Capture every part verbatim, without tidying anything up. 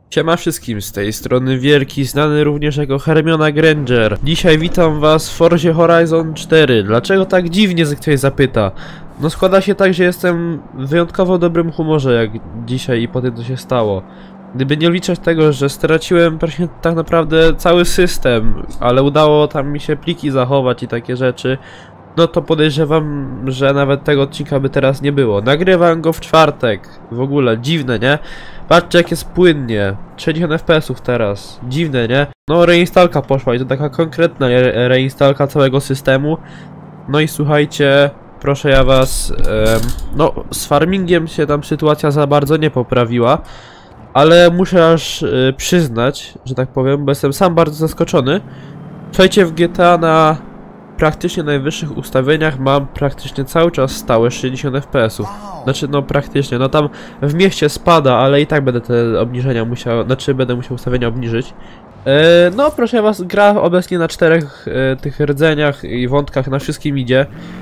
Siema wszystkim, z tej strony Wielki, znany również jako Hermiona Granger. Dzisiaj witam was w Forzie Horizon cztery. Dlaczego tak dziwnie, ktoś zapyta? No składa się tak, że jestem w wyjątkowo dobrym humorze jak dzisiaj i po tym co się stało. Gdyby nie liczyć tego, że straciłem praktycznie tak naprawdę cały system, ale udało tam mi się pliki zachować i takie rzeczy, no to podejrzewam, że nawet tego odcinka by teraz nie było. Nagrywam go w czwartek. W ogóle, dziwne, nie? Patrzcie jak jest płynnie. sześćdziesiąt F P S ów teraz. Dziwne, nie? No reinstalka poszła i to taka konkretna re reinstalka całego systemu. No i słuchajcie, proszę ja was, em, no z farmingiem się tam sytuacja za bardzo nie poprawiła. Ale muszę aż y, przyznać, że tak powiem, bo jestem sam bardzo zaskoczony. Słuchajcie, w G T A na praktycznie najwyższych ustawieniach mam praktycznie cały czas stałe sześćdziesiąt F P S ów. Znaczy no praktycznie, no tam w mieście spada, ale i tak będę te obniżenia musiał, znaczy będę musiał ustawienia obniżyć. E, no proszę was, gra obecnie na czterech e, tych rdzeniach i wątkach na wszystkim idzie.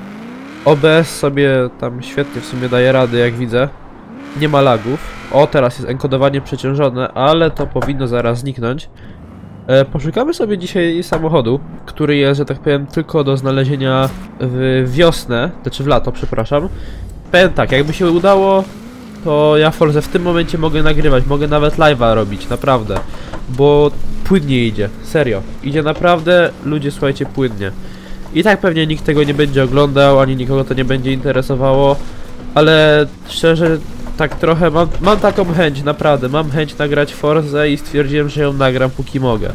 O B S sobie tam świetnie w sumie daje rady, jak widzę. Nie ma lagów. O, teraz jest enkodowanie przeciążone, ale to powinno zaraz zniknąć. E, poszukamy sobie dzisiaj samochodu, który jest, że tak powiem, tylko do znalezienia w wiosnę, znaczy w lato, przepraszam. Powiem tak, jakby się udało, to ja Forzę w tym momencie mogę nagrywać, mogę nawet live'a robić, naprawdę. Bo płynnie idzie, serio. Idzie naprawdę, ludzie, słuchajcie, płynnie. I tak pewnie nikt tego nie będzie oglądał, ani nikogo to nie będzie interesowało, ale szczerze, tak trochę mam, mam taką chęć, naprawdę, mam chęć nagrać Forzę i stwierdziłem, że ją nagram póki mogę.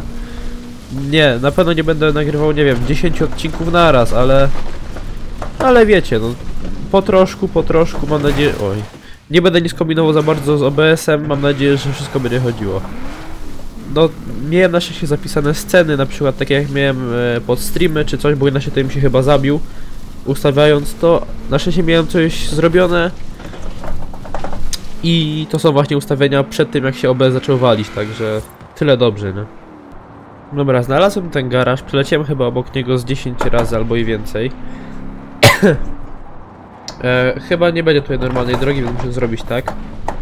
Nie, na pewno nie będę nagrywał, nie wiem, dziesięć odcinków naraz, ale... Ale wiecie, no, po troszku, po troszku, mam nadzieję... Oj, nie będę nic kombinował za bardzo z O B S-em, mam nadzieję, że wszystko będzie chodziło. No, miałem na szczęście zapisane sceny, na przykład takie jak miałem e, pod streamy czy coś, bo na szczęście mi się chyba zabił, ustawiając to. Na szczęście miałem coś zrobione. I to są właśnie ustawienia przed tym jak się O B S zaczął walić, także tyle dobrze, nie? Dobra, znalazłem ten garaż, przeleciałem chyba obok niego z dziesięć razy albo i więcej. e, chyba nie będzie tutaj normalnej drogi, więc muszę zrobić tak.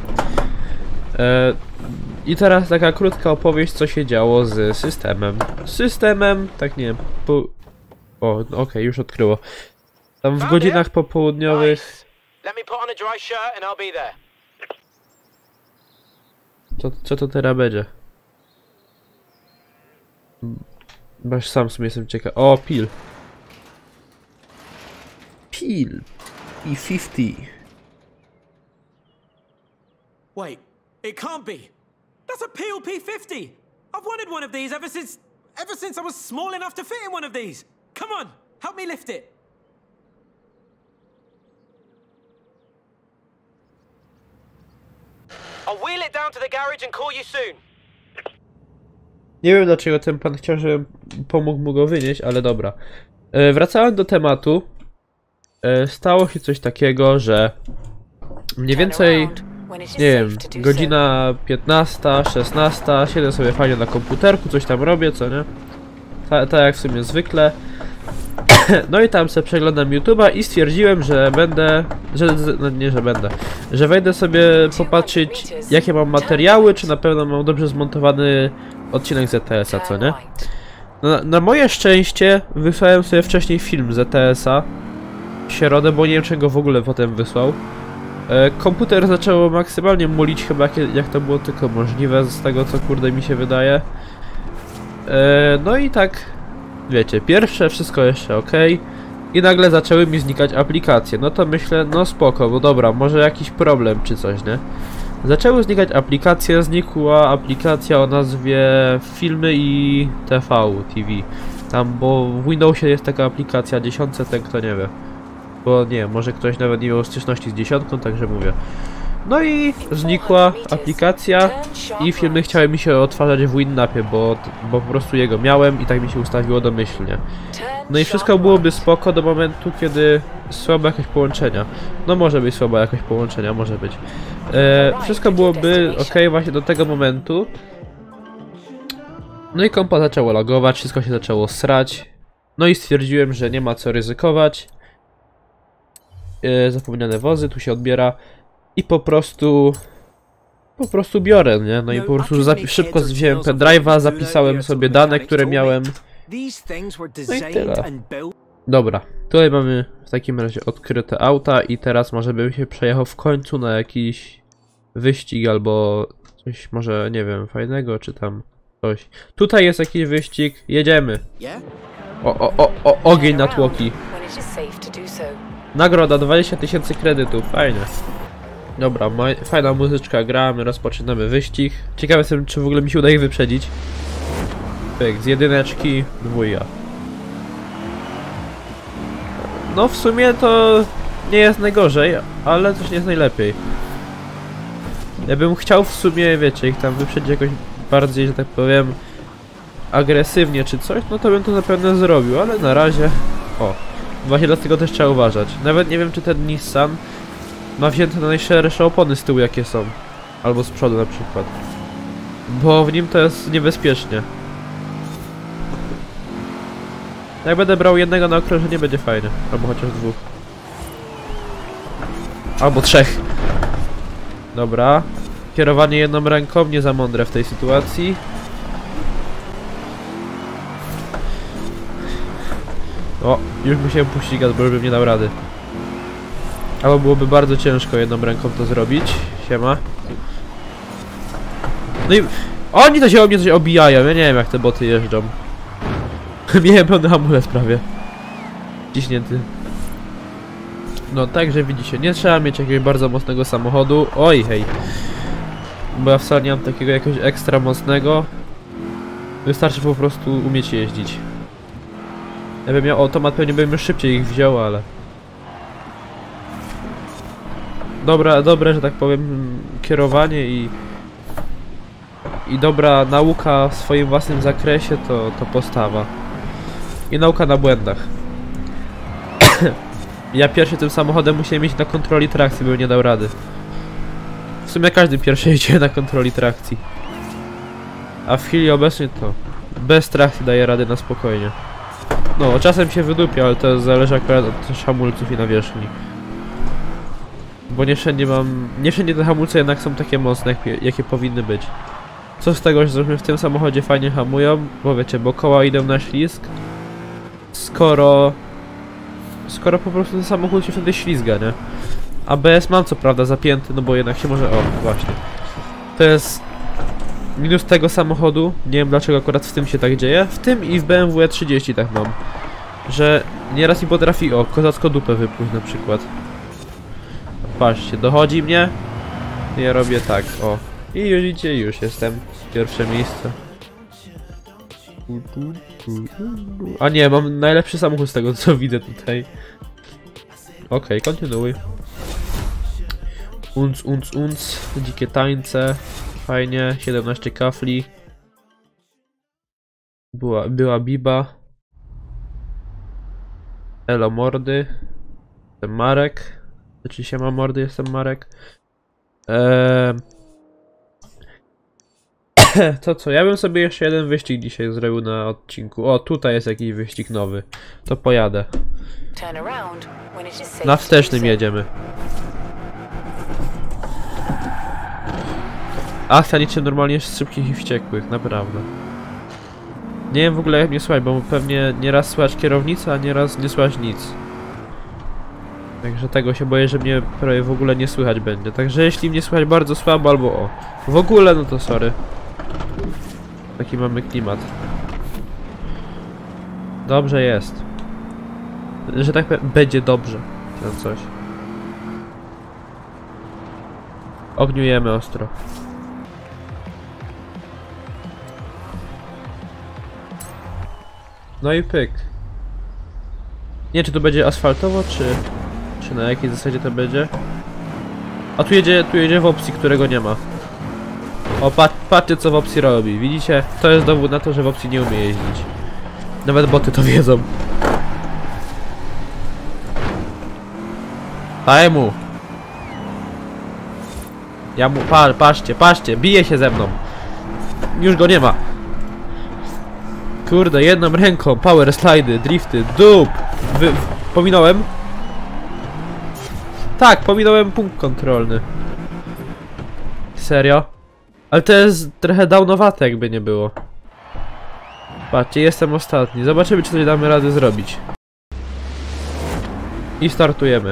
E, I teraz taka krótka opowieść, co się działo z systemem. Systemem, tak nie wiem, po... O, okej, okay, już odkryło. Tam w godzinach popołudniowych... To, co to teraz będzie? Bo sam w sumie jestem ciekaw. O, pil. Pil. P pięćdziesiąt. Wait, it can't be. That's a P L P fifty. I've wanted one of these ever since... Ever since I was small enough to fit in one of these. Come on, help me lift it. I'll wheel it down to the garage and call you soon. Nie wiem dlaczego ten pan chciał, żebym pomógł mu go wynieść, ale dobra. E, wracając do tematu. E, stało się coś takiego, że mniej więcej, nie wiem, godzina piętnasta, szesnasta, siedzę sobie fajnie na komputerku, coś tam robię, co nie? Tak ta jak w sumie zwykle. No i tam sobie przeglądam YouTube'a i stwierdziłem, że będę, że, no nie, że będę, że wejdę sobie popatrzeć jakie mam materiały, czy na pewno mam dobrze zmontowany odcinek Z T S-a, co nie? Na, na moje szczęście wysłałem sobie wcześniej film Z T S-a w środę, bo nie wiem czego w ogóle potem wysłał. E, komputer zaczął maksymalnie mulić chyba jak, jak to było tylko możliwe, z tego co kurde mi się wydaje. E, no i tak... Wiecie, pierwsze wszystko jeszcze ok i nagle zaczęły mi znikać aplikacje. No to myślę, no spoko, bo dobra, może jakiś problem czy coś, nie? Zaczęły znikać aplikacje, znikła aplikacja o nazwie Filmy i T V, T V. Tam, bo w Windowsie jest taka aplikacja dziesiątce, ten kto nie wie. Bo nie, może ktoś nawet nie miał styczności z dziesiątką, także mówię. No i znikła aplikacja i filmy chciały mi się odtwarzać w Winnapie, bo, bo po prostu jego miałem i tak mi się ustawiło domyślnie. No i wszystko byłoby spoko do momentu, kiedy słabe jakieś połączenia. No może być słabe jakoś połączenia, może być. E, wszystko byłoby ok właśnie do tego momentu. No i kompa zaczęło lagować, wszystko się zaczęło srać. No i stwierdziłem, że nie ma co ryzykować. E, zapomniane wozy, tu się odbiera. I po prostu po prostu biorę, nie? No i po prostu zapi szybko wziąłem pendrive'a, zapisałem sobie dane, które miałem. No i tyle. Dobra, tutaj mamy w takim razie odkryte auta i teraz może bym się przejechał w końcu na jakiś wyścig albo coś może, nie wiem, fajnego czy tam coś. Tutaj jest jakiś wyścig, jedziemy. O, o, o, o ogień na tłoki. Nagroda dwadzieścia tysięcy kredytów, fajnie. Dobra, fajna muzyczka, gramy, rozpoczynamy wyścig. Ciekawy jestem, czy w ogóle mi się uda ich wyprzedzić. Pyk, z jedyneczki, dwójka. No w sumie to nie jest najgorzej, ale też nie jest najlepiej. Ja bym chciał w sumie, wiecie, ich tam wyprzedzić jakoś bardziej, że tak powiem, agresywnie czy coś, no to bym to zapewne zrobił, ale na razie... O, właśnie dlatego też trzeba uważać. Nawet nie wiem, czy ten Nissan ma wzięte na najszersze opony z tyłu, jakie są. Albo z przodu na przykład. Bo w nim to jest niebezpiecznie. Jak będę brał jednego na okrążenie, będzie fajnie. Albo chociaż dwóch. Albo trzech. Dobra. Kierowanie jedną ręką, nie za mądre w tej sytuacji. O, już musiałem puścić gaz, bo już bym nie dał rady. Albo byłoby bardzo ciężko jedną ręką to zrobić. Siema. No i... Oni to się o mnie coś obijają, ja nie wiem jak te boty jeżdżą. Miałem pełny hamulec prawie. Ciśnięty. No także widzicie, nie trzeba mieć jakiegoś bardzo mocnego samochodu. Oj hej. Bo ja wcale nie mam takiego jakiegoś ekstra mocnego. Wystarczy po prostu umieć jeździć. Ja bym miał automat, pewnie bym już szybciej ich wziął, ale... Dobra, dobre, że tak powiem, kierowanie i... I dobra nauka w swoim własnym zakresie to, to postawa. I nauka na błędach. Ja pierwszy tym samochodem musiałem mieć na kontroli trakcji, bym nie dał rady. W sumie każdy pierwszy jedzie na kontroli trakcji. A w chwili obecnej to bez trakcji daje rady na spokojnie. No, czasem się wydupia, ale to zależy akurat od hamulców i nawierzchni. Bo nie wszędzie mam... Nie wszędzie te hamulce jednak są takie mocne, jakie, jakie powinny być. Co z tego, że w tym samochodzie fajnie hamują, bo wiecie, bo koła idą na ślizg. Skoro... Skoro po prostu ten samochód się wtedy ślizga, nie? A B S mam co prawda zapięty, no bo jednak się może... O, właśnie. To jest... minus tego samochodu. Nie wiem dlaczego akurat w tym się tak dzieje. W tym i w B M W E trzydzieści tak mam. Że nieraz mi potrafi, o, kozacko dupę wypluć na przykład. Patrzcie, dochodzi mnie. Ja robię tak, o. I już idzie, już jestem. Pierwsze miejsce. A nie, mam najlepszy samochód z tego co widzę tutaj. Okej, okay, kontynuuj. Unc, unc, unc. Dzikie tańce. Fajnie, siedemnaście kafli. Była, była biba. Elo mordy. Jestem Marek. Czy się ma mordy, jestem Marek. Eee... To co, ja bym sobie jeszcze jeden wyścig dzisiaj zrobił na odcinku. O, tutaj jest jakiś wyścig nowy. To pojadę. Na wstecznym jedziemy. Akcja niczym normalnie z szybkich i wściekłych, naprawdę. Nie wiem w ogóle jak mnie słychać, bo pewnie nieraz słychać kierownicę, a nieraz nie słychać nic. Także tego się boję, że mnie prawie w ogóle nie słychać będzie. Także jeśli mnie słychać bardzo słabo albo o w ogóle, no to sorry. Taki mamy klimat. Dobrze jest. Że tak powiem, będzie dobrze. Czy coś. Ogniujemy ostro. No i pyk. Nie, czy to będzie asfaltowo, czy... Czy na jakiej zasadzie to będzie? A tu jedzie, tu jedzie w opcji, którego nie ma. O, pat, patrzcie co w opcji robi. Widzicie? To jest dowód na to, że w opcji nie umie jeździć. Nawet boty to wiedzą. Daj mu. Ja mu... Pa, patrzcie, patrzcie, bije się ze mną. Już go nie ma. Kurde, jedną ręką, power slidy, drifty, dup. Wy... Pominąłem? Tak, pominąłem punkt kontrolny. serio? Ale to jest trochę downowate, jakby nie było. Patrzcie, jestem ostatni. Zobaczymy, czy coś damy radę zrobić. I startujemy.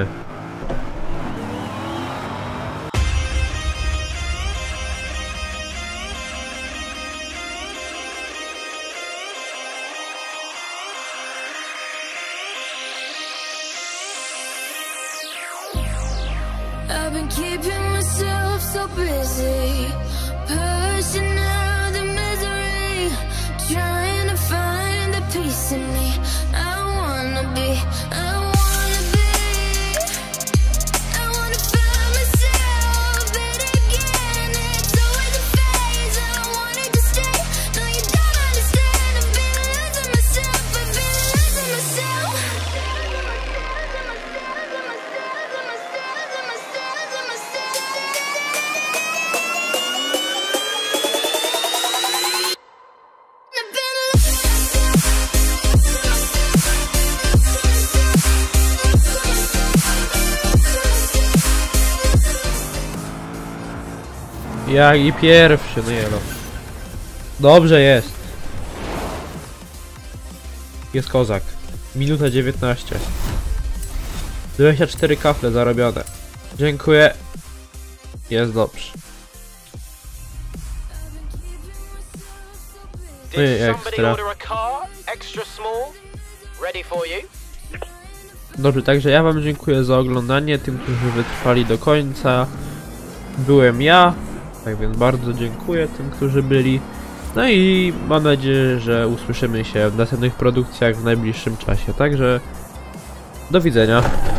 I've been keeping myself so busy, pushing out the misery, trying to find the peace in me. I wanna be, I wanna be, I wanna find myself but again. It's always a phase, I wanted to stay. No, you don't understand. I've been losing myself, I've been losing myself. Jak i pierwszy, no jelo. Dobrze jest. Jest kozak. Minuta dziewiętnaście. dwadzieścia cztery kafle zarobione. Dziękuję. Jest dobrze. No i ekstra. Dobrze, także ja wam dziękuję za oglądanie. Tym, którzy wytrwali do końca, byłem ja. Tak więc bardzo dziękuję tym, którzy byli. No i mam nadzieję, że usłyszymy się w następnych produkcjach w najbliższym czasie. Także do widzenia.